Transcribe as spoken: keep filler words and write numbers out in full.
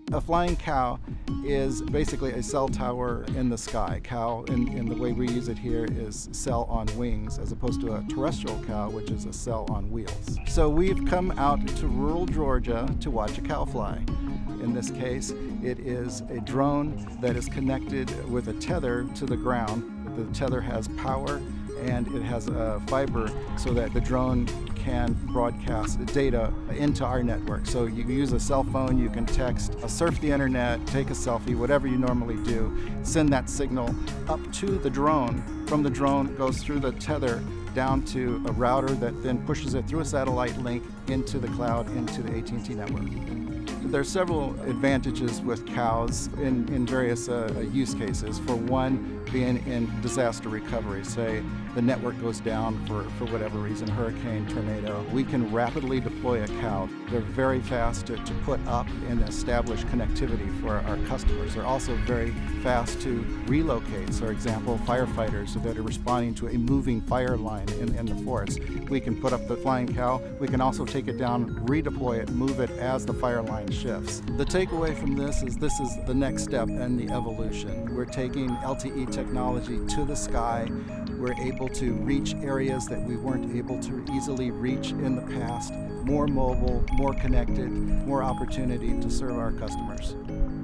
A flying cow is basically a cell tower in the sky. Cow, in, in the way we use it here, is cell on wings, as opposed to a terrestrial cow, which is a cell on wheels. So we've come out to rural Georgia to watch a cow fly. In this case, it is a drone that is connected with a tether to the ground. The tether has power and it has a fiber so that the drone can broadcast data into our network. So you can use a cell phone, you can text, surf the internet, take a selfie, whatever you normally do, send that signal up to the drone. From the drone, it goes through the tether down to a router that then pushes it through a satellite link into the cloud, into the A T and T network. There are several advantages with cows in, in various uh, use cases. For one, being in disaster recovery. Say the network goes down for, for whatever reason, hurricane, tornado. We can rapidly deploy a cow. They're very fast to, to put up and establish connectivity for our customers. They're also very fast to relocate. So, for example, firefighters that are responding to a moving fire line in, in the forest. We can put up the flying cow. We can also take it down, redeploy it, move it as the fire line shifts. The takeaway from this is this is the next step in the evolution. We're taking L T E technology to the sky. We're able to reach areas that we weren't able to easily reach in the past. More mobile, more connected, more opportunity to serve our customers.